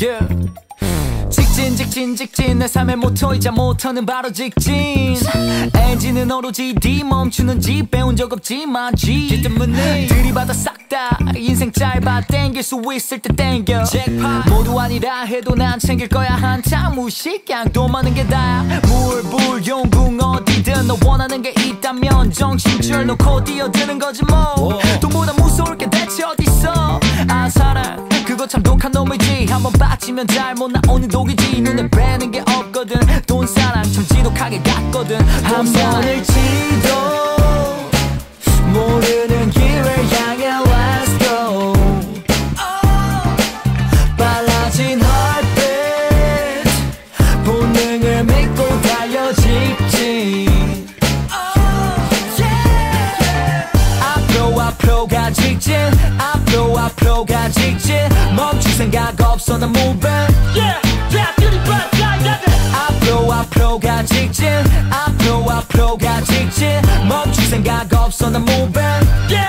yeah. 직진 직진 직진 내 삶의 모토이자 모터는 바로 직진. 엔진은 오로지 D 멈추는지 배운 적 없지만 G 때문에 들이받아 싹 다 인생 짧아 땡길 수 있을 때 땡겨. 잭팟 모두 아니라 해도 난 챙길 거야. 한탕 무식 양도 많은 게 다야. 물불 용궁 어디든 너 원하는 게 있다면 정신줄 놓고 뛰어드는 거지 뭐. 돈보다 무서울 게 대체 어딨어. 아 사랑 그거 참 독한 놈이지. 한번 빠지면 잘못 나오는 독이지. 눈에 뵈는 게 없거든. 돈 사랑 참 지독하게 갔거든. 한 번을지도 모르는 길을 향해 Let's go. 빨라진 heartbeat 본능을 믿고 달려 직진. 앞으로가 직진. 앞으로가 직진. 멈출 생각 없어 난 moving. 앞으로가 직진. 앞으로가 직진. 멈출 생각 없어 난 moving.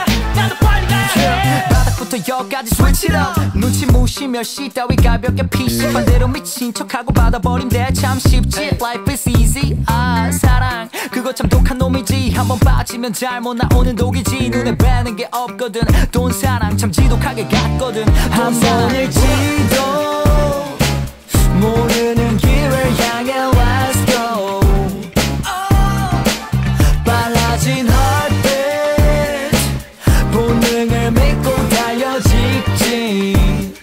바닥부터 여기까지 switch it up. 눈치 무시며 시 따위 가볍게 PC 반대로 미친 척하고 받아버린대 참 쉽지. Life is easy. 아 사랑 그거 참 독한 놈이지. 한번 빠지면 잘못 나오는 독이지. 눈에 뵈는 게 없거든. 돈 사랑 참 지독하게 갔거든. 한 번을지도 모르는 길을 향해 Let's go. 빨라진 heartbeat 본능을 믿고 달려 직진.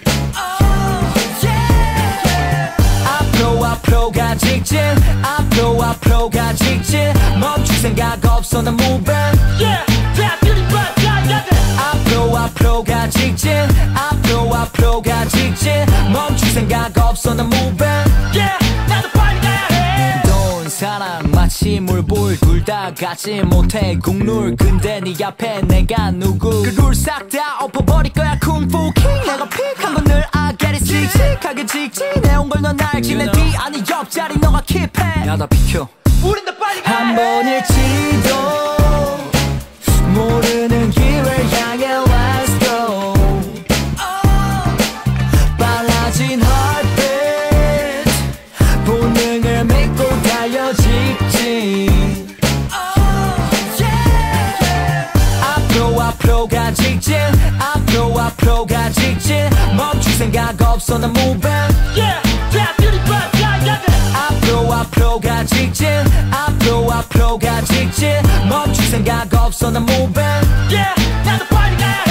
앞으로가 직진. 앞으로가 직진. 멈출 생각 없어 난 moving. 앞으로가 직진. 앞으로가 직진. 멈출 생각 없어 난 moving. 돈 사랑 마치 물불 둘 다 갖지 못해 국룰. 근데 네 앞에 내가 누구. 그 룰 싹 다 엎어버릴 거야 쿵푸 킹. 내가 픽한 건 늘 I get it 씩씩하게 직진해온 걸 넌 알지. 내 뒤 아니 옆자리 너가 킵해. 야 나 비켜. 우린 더 빨리 가. 한 번일지도 모르는 길을 향해 Let's go. 빨라진 heartbeat 본능을 믿고 달려 직진. 앞으로가 직진. 앞으로가 직진. 멈출 생각 없어 난 moving. 앞으로가 직진. 앞으로가 직진. 멈출 생각 없어 난 moving. 나도 빨리 가.